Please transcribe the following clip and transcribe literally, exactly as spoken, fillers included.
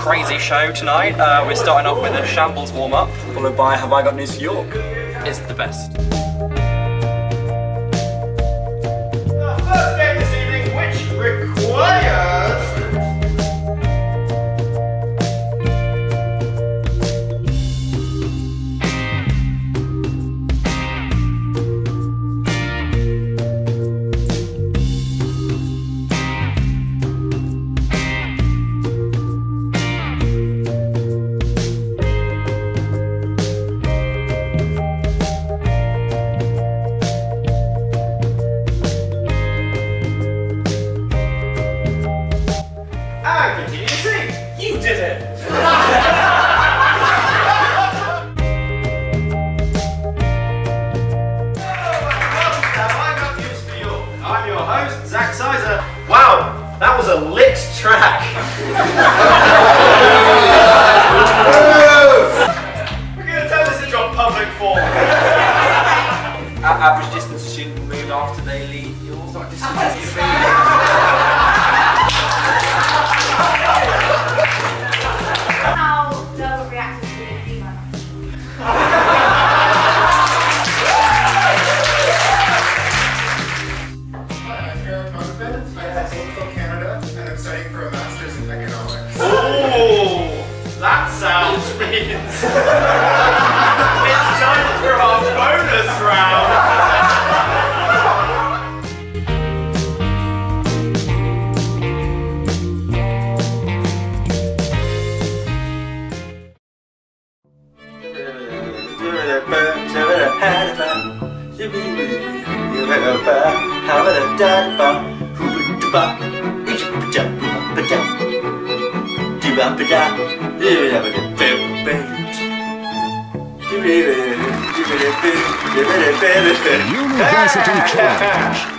crazy show tonight. Uh, we're starting off with a Shambles warm-up, followed by Have I Got News for York? It's the best. Our first game this evening, which requires... Continue to sing. You did it! I'm your host, Zach Sizer. Wow, that was a lit track. We're going to turn this into a public forum. Average distance a student will move after they leave yours. What distance is your feet? How they'll react to the female. Canada, and I'm studying for a master's in economics. Oh, that sounds means it's time for our bonus round. University Challenge.